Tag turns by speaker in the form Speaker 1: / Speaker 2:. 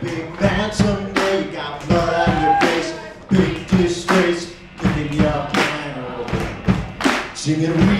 Speaker 1: big man someday. You got blood on your face, big disgrace, picking your piano, singing.